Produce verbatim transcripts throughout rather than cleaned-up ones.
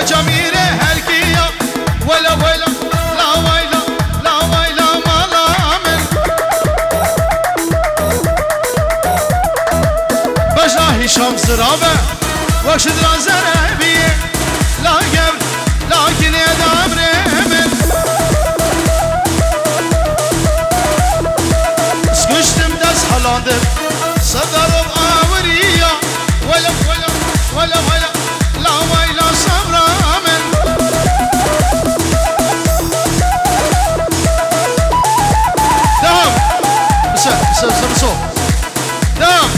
كجميرة هالكيا ولا ولا لا ويلا لا ويلا ما لا من بجا هشام زرابة وشدران زرابية لا قبل لكن يدام ريمن سكشتم دس حلاندر صدروا آوريا ولا ولا ولا ولا لا ويلا صبرا من دام بسا بسا بسا بسا دام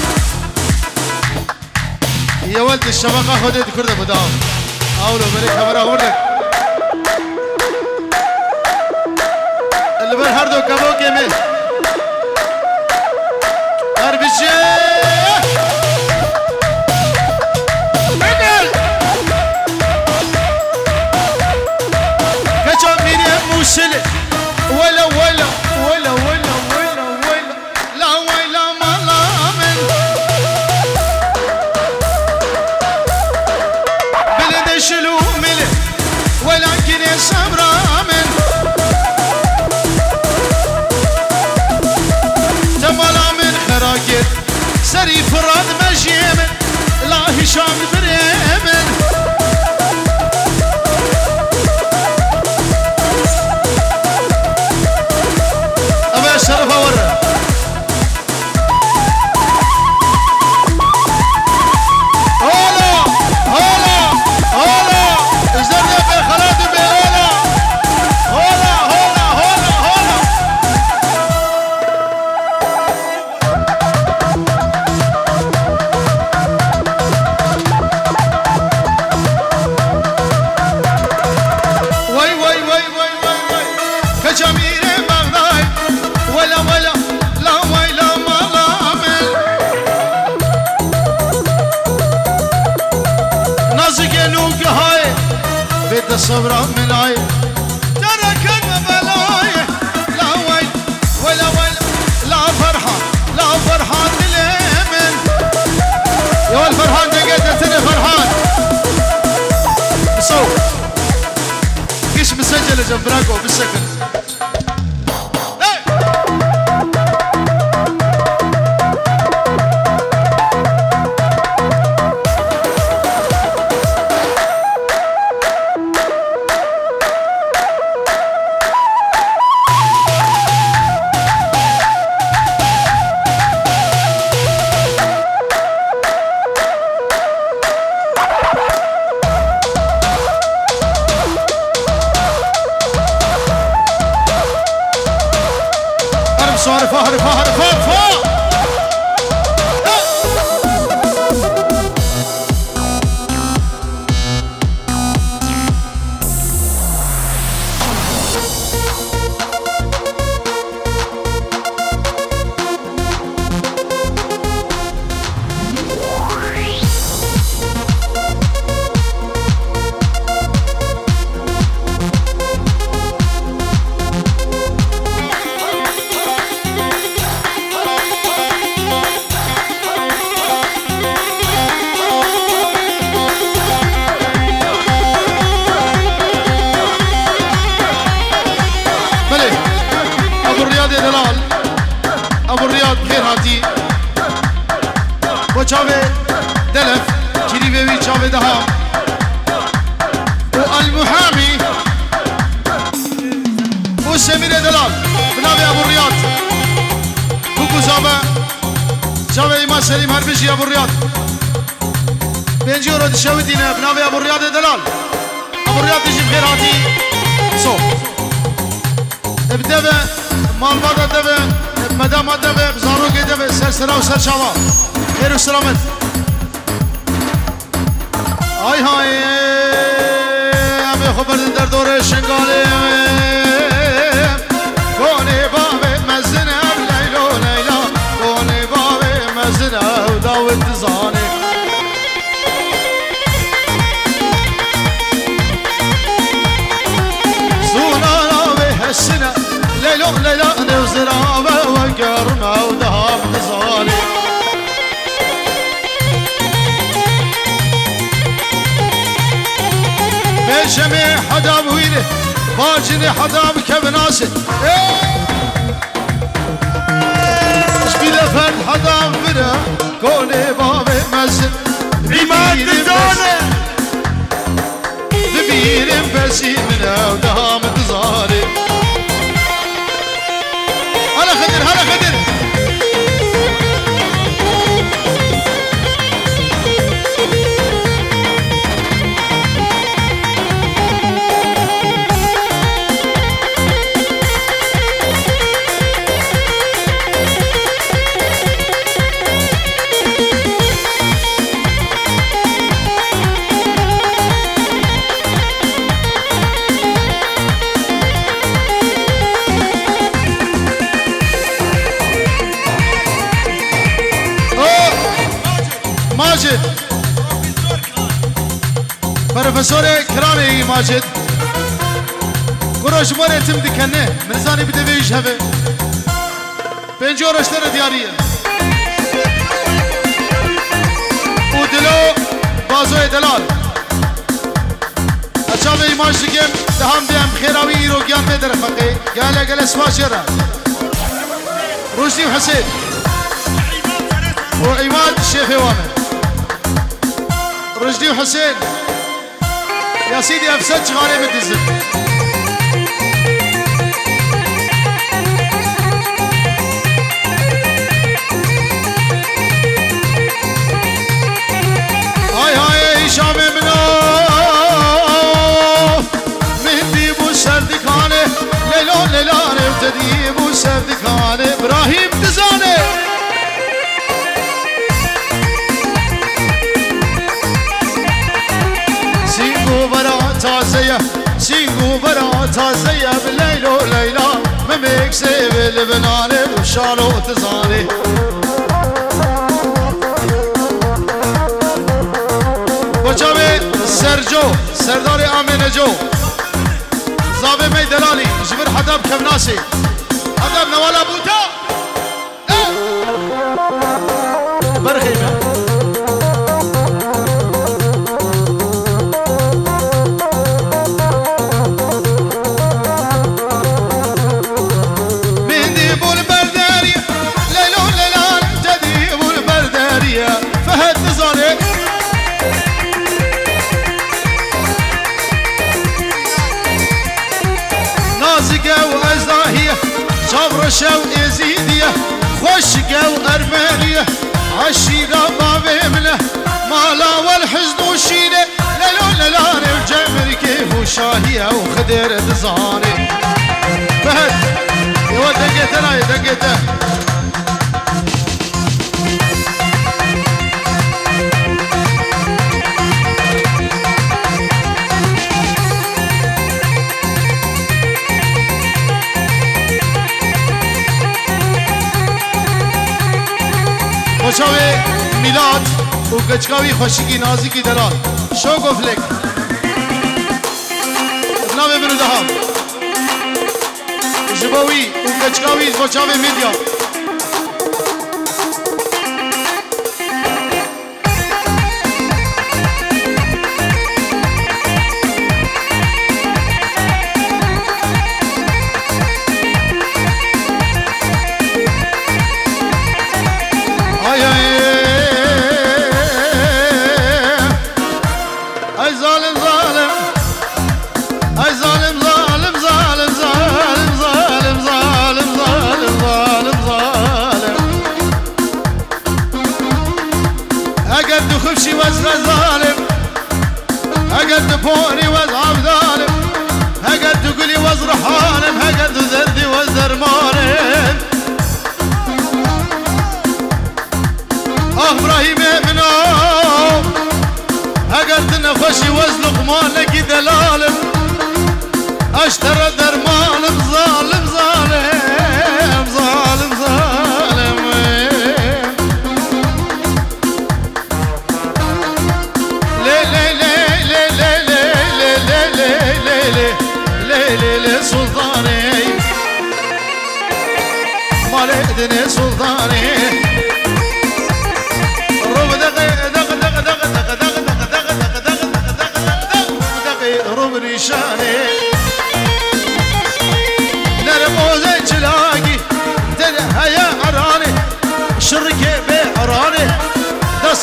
يا ولد الشبكة خدت كرده بدام أولو بري خبره وردك اللي بر هر دو كبو كمل هر بجي مقل كجا ميري موسلي ولا ولا ولا ولا ولا ولا لا ويلا ما لا من بلد شلو ملي ولكن يا صبرا من تملا من خراكت سري فراد مجيمن لا هشام بريمن أبا الشرف أورا هلا هلا هلا ازدرنا بخلاد بهلا هلا هلا هلا هلا وي وي وي وي وي وي كجميل بغداد ولا ولا لا ويلا ما لامل نازك نوك هاي بيت الصبر ملاي ترك بلاي لا ويل ولا ولا لا فرحة لا فرحان اليمن يا الفرحان دقيتني فرحان صو كيش مسجل جنبراكو بالسكن صار فهر فهر فهر فهر دلال ابو الرياض خير هاتي وشافي دلف كري بيبي شافي دهام والمحامي والسمير دلال بنابي ابو الرياض كوكو زابا شافي إمام سليم هربشي ابو الرياض بينجي ورد الشاودينا بنابي ابو الرياض دلال ابو الرياض يجي بخير هاتي صو ابدأ مال بادا دبه مدام دبه بزاروگی دبه سر سرا و سر شوا خیر و سلامت آی های همه خبر در دور شنگاله گونه باب مزنه لیلا لیلا گونه باب مزنه و داوت زانه زونا به حسنه ليلو ليلو نوزرابه وقرمه ودهاب نزالي شمي حدا بوينه باجني حدا بكبناسه شبيله فرد حدا بنا كوني بابي مسن عماد تزانه ببيرم بسيمنا ودام تزاري هلا خدر هلا خدر ماجد بروفيسور كراني ماجد كروش مرة تم دكنه من زاني بدويش هبه بنجور اشترى ديارية ودلو بازوي دلال اشامي ماشيكم دهم ديام خيراوي ايرو جان بدر فقي قال قال اسوا شرع رشدي وحسين وعماد الشيخ وامر رشدي وحسين يا سيدي افسد شغالي بالدزل هاي هاي هشام منوف مهدي بو سردكانه ليلون ليلانه وتدي بو سردكانه ابراهيم تزانه تازية سينقو برا تازية بالليل وليلى مميك سيب البناني وشالو تزاني وجابي سرجو سرداري آمين جو زابي مي دلالي جبر حداب كبناسي حداب نوالا بوتا برخيمة شو ازيديه خوشقه وارمانيه عشيره بابي منه مالا والحزن وشيله للو للاني وجمر كيف وشاهيه وخدر تزاني فهد يا دقيت انا دقيته خوشاوی میلاد و کچکاوی خوشیگی نازیکی دلال شو گفلک نام برو دهم جباوی و کچکاوی خوشاوی میدیا هقد بوري وازعب ظالم هقد تقولي وازرح حالم هقد ذردي وازر مالم اه ابراهيم ابنو هقد نفشي وازلق مالك دلالم اشترى درمالم ظالم ظالم ظالم ظالم ليلي سلطاني مالدني سلطاني روب دقي دق دق دق دق دق دق دق دق دق دق دق دق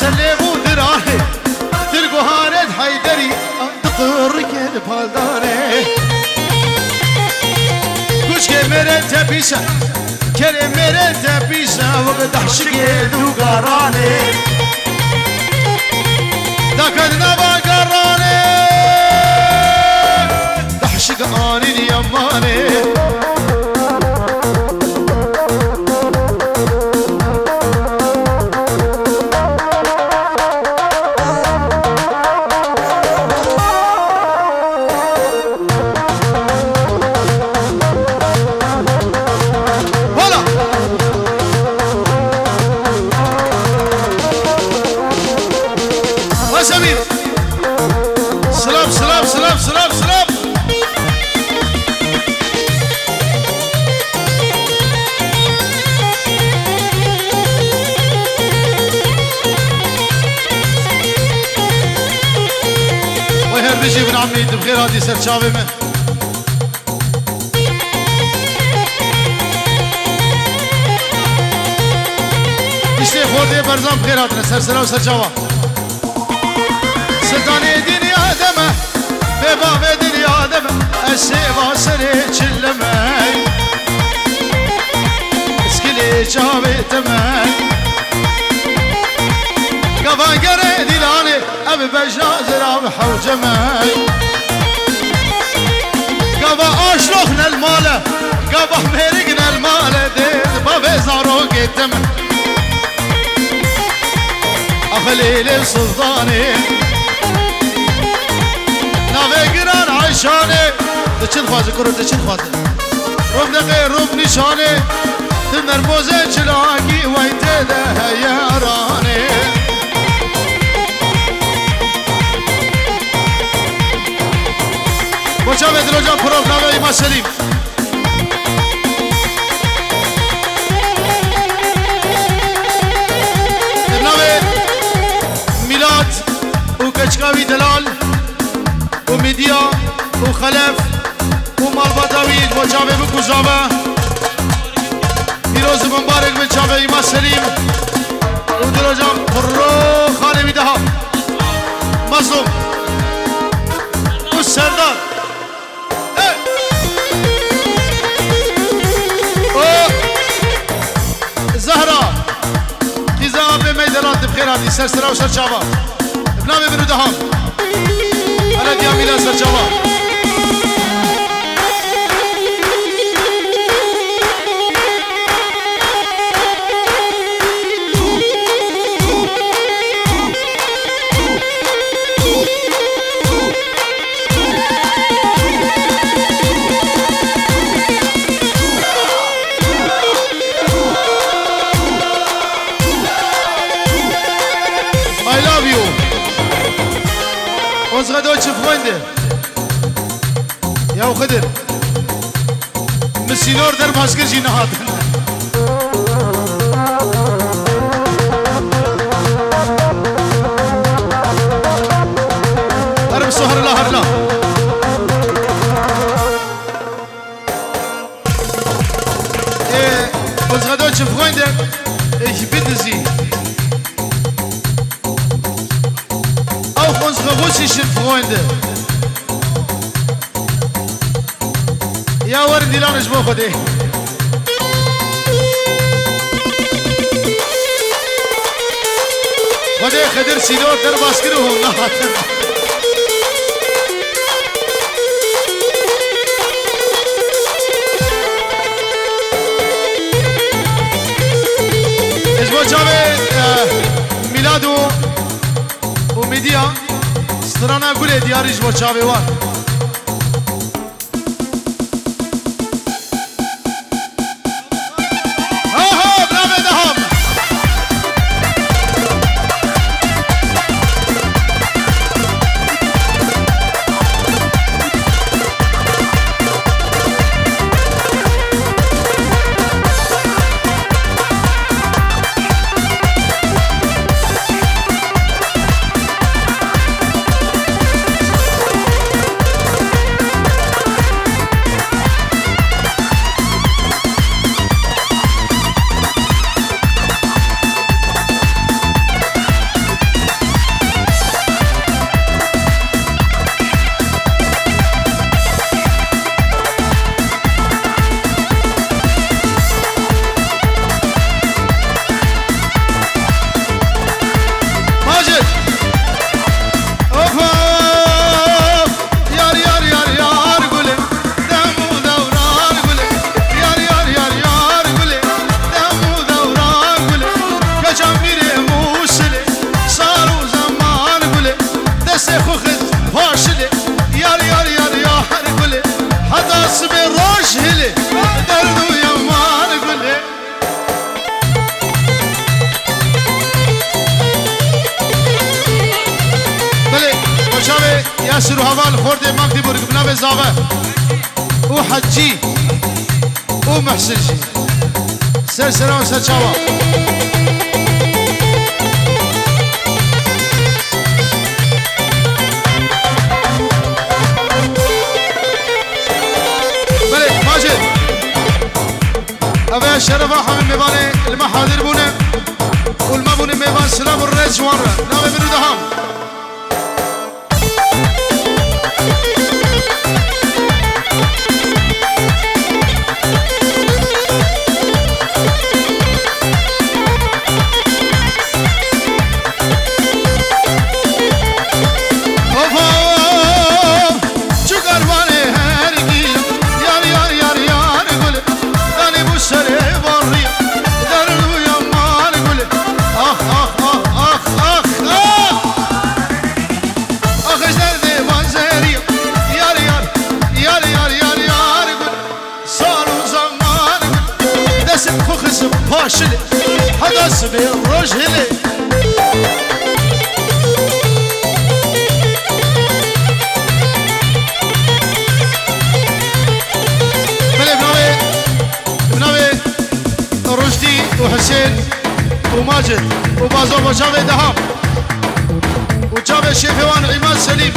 سلمو دراني تلقو هارد حيدري تطرق البالداني كوش كمرت بيسا كريم مرت بيسا وقد حشقي دوغاراني داكدنا باقراني دحشق آني اليماني سلام سلام سلام سلام سلام وهر بيجي ابن عمي بخير هادي سر شافي من اشتي خودي برزان بخير هاتنا سر سلام سر شافا ستاني دنيا دمه بباب دنيا دمه السيبا سري تشلمي اسكلي جابي تمي قفا قري دلاني ابي بجازر ابي حوجمي قفا اشلخنا المالة قفا مرقنا المالة ديد بابي زاروك التمي اخليل السلطاني نافقران عشاني دچن خوازه کرو دچن خوازه روم دقی روم نشانه دنر موزه چلاکی ویته ده یارانه بچه بدرو جان پروف ناوه ایما سلیم ناوه میلاد و کچکاوی دلال وميديا وخلف ومالبطاويد وجابي بكوزابة فيروز مبارك بجابي إيما سليم ودرجام برو خالي بدها مظلوم والسردار ايه اوه زهرة كيزا بميدانات بخير هذه سرسرة وسرشابة بنامي بنو دهام أنا دي أميلة سرجوا I love you. Unsere deutsche Freunde. Ja, Khadir. Missinor der Masker ji nahat. Arab Sohar la harla. Eh, unsere deutsche Freunde, ich bitte Sie. Auch unsere russischen Freunde. Ja, ورد دلان اجبو خدي. خدي خدر سيدور در باسكرهم نهات. اجبو جابي ميلادو وميديا سترانا قولي ديار اجبو جابي وان. بجاوه ياسر وهوال خورد مقدي برق بناوه زاوه وحجي ومحسن جي سر سرا وسر چاوا بله ماجد اوه شرفا حمي ميواني المحاضر بونه والما بونه ميوان سلام الرئيس جوانره ناوه منو دهام باشلي هذا اسمي الرجلي بلي بناوي بناوي رشدي وحسين وماجد وبازو وجاوي دهام وجاوي الشيخوان عماد سليم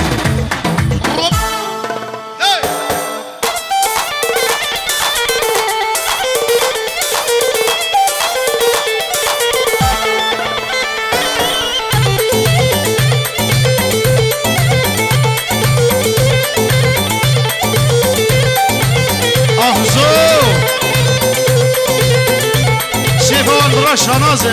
شانازه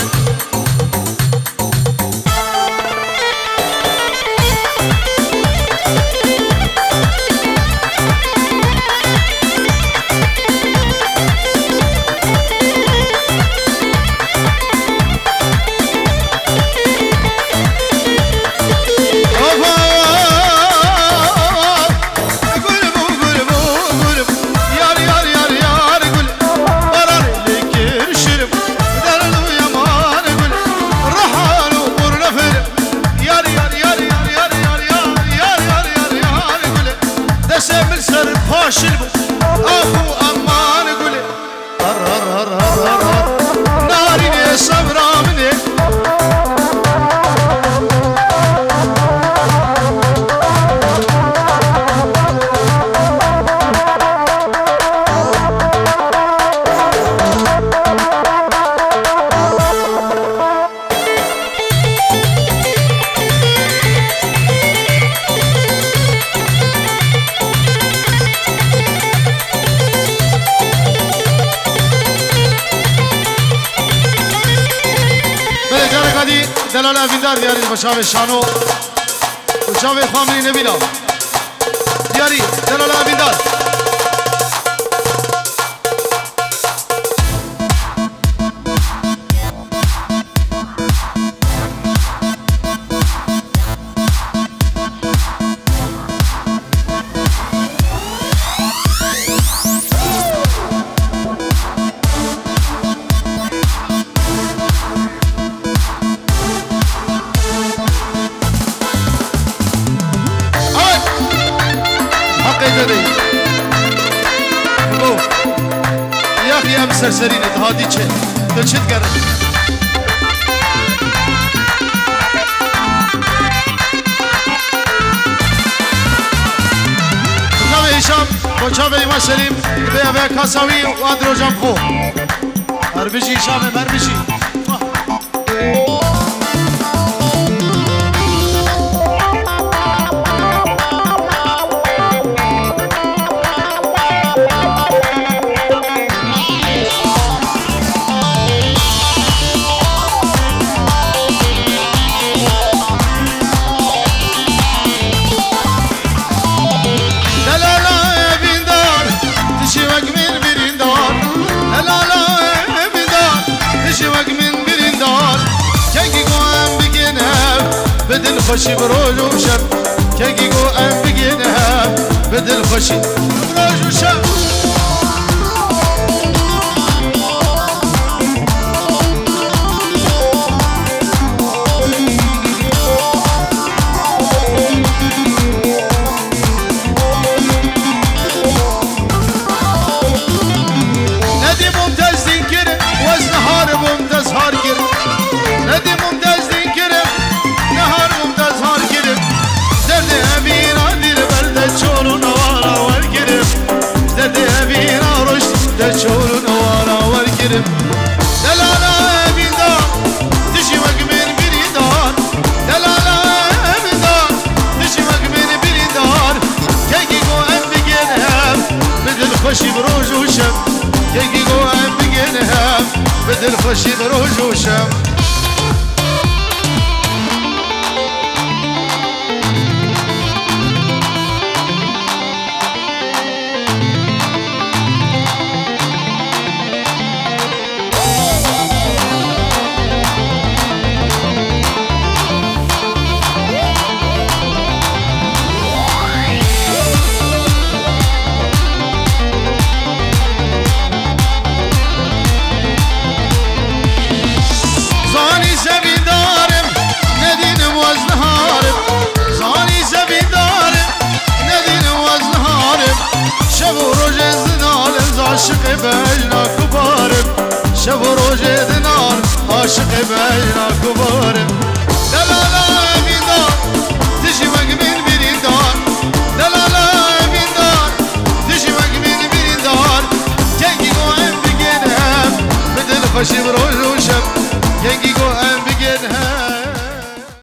دلالة فيندار دياري بشاوي شانو وشاوي خامني نبيلا دياري دلالة فيندار سرسرینه هادی چه دل چت کرد جناب هشام کوچاب ایمان سلیم به به کاساوی و اندروجام خو مربشی هشام مربشی بدل خوشی بروج و شب که گو ام بگینه بدل خوشی بروج و شب دل خوشی برو جوشم عاشق بینا کبارم شب و روز دنال عاشق بینا کبارم